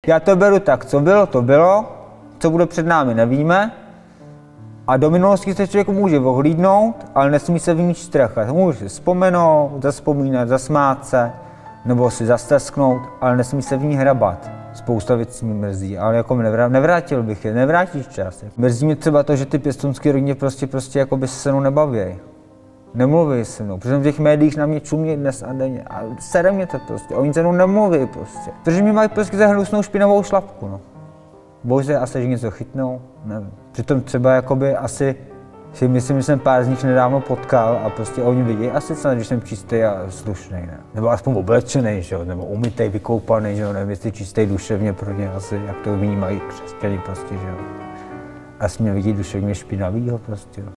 Já to beru tak, co bylo, to bylo, co bude před námi, nevíme. A do minulosti se člověk může ohlídnout, ale nesmí se v ní strachat. Může si vzpomenout, zaspomínat, zasmát se, nebo si zastesknout, ale nesmí se v ní hrabat. Spousta věcí mi mrzí, ale jako nevrátil bych je, nevrátíš čas. Mrzí mě třeba to, že ty pěstounské rodině prostě jako by se mnou nebaví. Nemluví se mnou, protože v těch médiích na mě čumí dnes a denně a sere mě to prostě, oni se mnou nemluví prostě. Protože mi mají prostě za hnusnou špinavou šlapku, no. Bojí se asi, že něco chytnou, nevím. Přitom třeba jakoby asi si myslím, že jsem pár z nich nedávno potkal a prostě oni vidí asi snad, že jsem čistý a slušný, ne? Nebo aspoň oblečený, že jo, nebo umytej, vykoupaný, že jo, nevím, jestli čistý duševně pro ně asi, jak to vnímají křesťané prostě, že jo. Asi mě vidí duševně špinavýho prostě, jo.